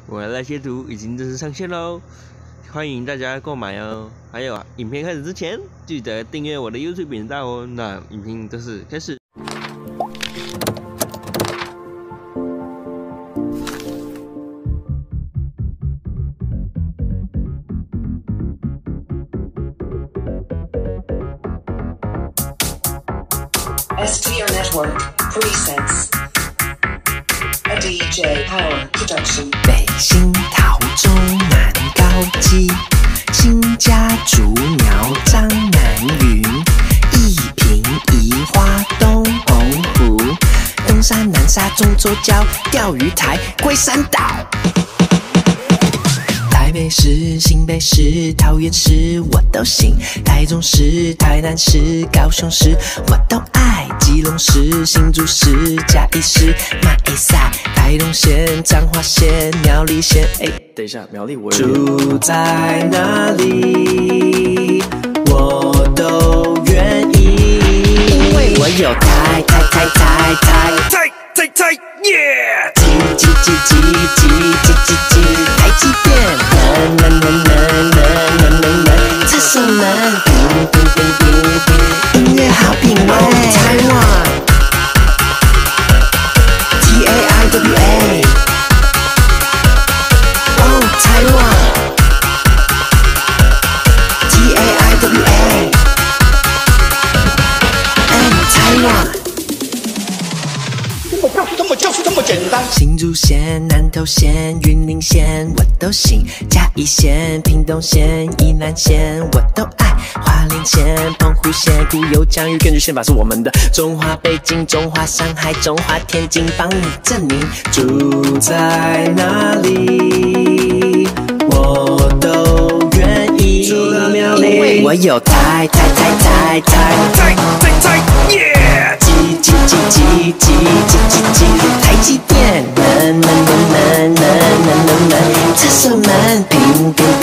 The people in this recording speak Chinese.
我的那些图已经正式上线喽，欢迎大家购买哦。还有影片开始之前，记得订阅我的 YouTube 频道哦。那影片正式开始。 STR Network presents a DJ Power production. 北新桃中南高基，新家竹苗张南云，一平宜花东澎湖，东沙南沙中洲礁，钓鱼台龟山岛。台北市、新北市、桃园市我都行，台中市、台南市、高雄市我都爱，基隆市、新竹市、嘉义市、马鞍山、台东县、彰化县、苗栗县。等一下，苗栗我住在哪里，我都愿意，因为我有台耶！台积电，厕所门，音乐好品味，台湾 TAIWA， 哦，台湾 TAIWA， 台湾。 就是这么简单。 新竹县、南投县、云林县我都行，嘉义县、屏东县、宜兰县我都爱，花莲县、澎湖县、古有疆域，根据宪法是我们的。中华北京、中华上海、中华天津，帮你证明住在哪里，我都愿意。住了苗栗，因为我有台耶！台积电，厕所门，